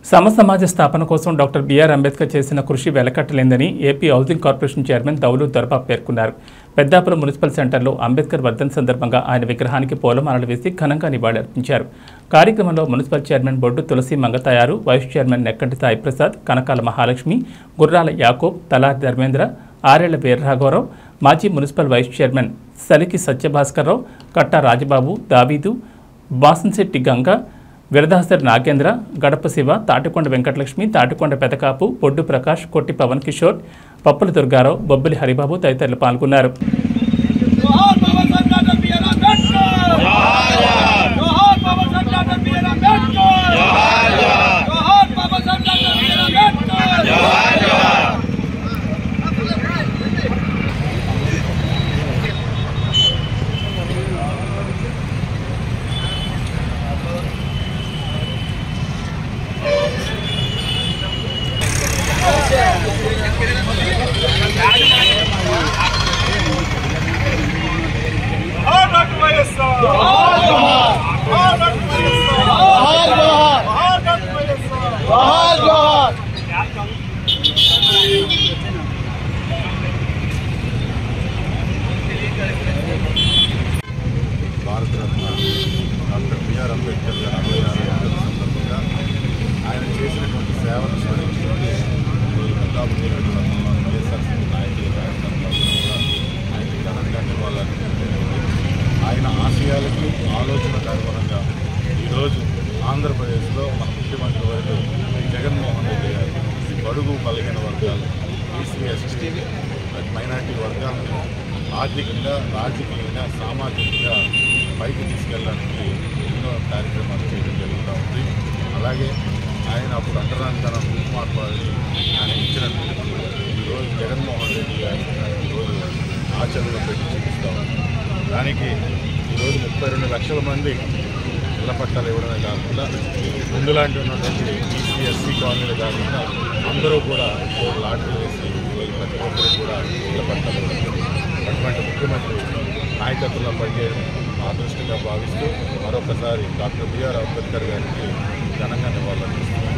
సమసమాజ స్థాపన కోసం డాక్టర్ బిఆర్ అంబేద్కర్ చేసిన కృషి వెలకట్టలేందని AP housing corporation chairman Daulu Dorababu పేర్కొన్నారు. పెద్దాపురం మున్సిపల్ సెంటర్లో అంబేద్కర్ వర్ధంతి సందర్భంగా ఆయన విగ్రహానికి పూలమాలలు వేసి ఘనంగా నివాళులర్పించారు. కార్యక్రమంలో municipal chairman Boddu Tulasi Mangatayaru, vice chairman Nekkanti Sai Prasad, Kanakala Mahalakshmi, Gurrala Yakob, Talari Dharmendra, Arella వీరరాఘవరావు, మాజీ municipal vice chairman Saliki Satyabhaskarrao, Katta Rajababu, Daveedu, Basamsetti Ganga, విరదాసరి Nagendra, గడప శివ, తాటికొండ వెంకటలక్ష్మి, తాటికొండ పెదకాపు, పొడ్డు ప్రకాష్, కొట్టి పవన్ కిషోర్, పప్పుల దుర్గారావు, బొబ్బిలి హరిబాబు తదితరులు పాల్గొన్నారు. భారతరత్న డాక్టర్ బిఆర్ అంబేద్కర్ గారు 66వ సందర్భంగా ఆయన చేసినటువంటి సేవను స్మరించుకుంటూ పెద్దాపురం వైఎస్ఆర్సీపీ నాయకుల కార్యక్రమంలో కూడా ఆయనకి ఘనంగా నివాళులర్పించడం. ఆయన ఆశయాలకి ఆలోచనకు అనుగుణంగా ఈరోజు ఆంధ్రప్రదేశ్లో మన ముఖ్యమంత్రి వర్యులు జగన్మోహన్ రెడ్డి గారు బడుగు బలహీన వర్గాలు, బీసీ, ఎస్టీ, మైనార్టీ వర్గాలను ఆర్థికంగా, రాజకీయంగా, సామాజికంగా పైకి తీసుకెళ్ళడానికి ఎన్నో కార్యక్రమాలు చేయడం జరుగుతూ ఉంది. అలాగే ఆయన అప్పుడు అంటరానితనం రూపుమార్పాలని ఆయన ఇచ్చినట్టు ఈరోజు జగన్మోహన్ రెడ్డి గారు ఈరోజు ఆచరణలో పెట్టి చూపిస్తూ ఉన్నారు. దానికి ఈరోజు 32 లక్షల మంది ఇళ్ల పట్టాలు ఇవ్వడమే కాకుండా ముందులాంటి ఉన్నటువంటి బీసీ, ఎస్సీ కాలనీలు కాకుండా అందరూ కూడా లాటరీ వేసి ప్రతి ఒక్కరు కూడా ఇళ్ల పట్టాలు ఇవ్వడం. అటువంటి ముఖ్యమంత్రి నాయకత్వంలో పనిచేయడం అదృష్టంగా భావిస్తూ మరొకసారి డాక్టర్ బిఆర్ అంబేద్కర్ గారికి ఘనంగా నివాళులర్పిస్తున్నారు.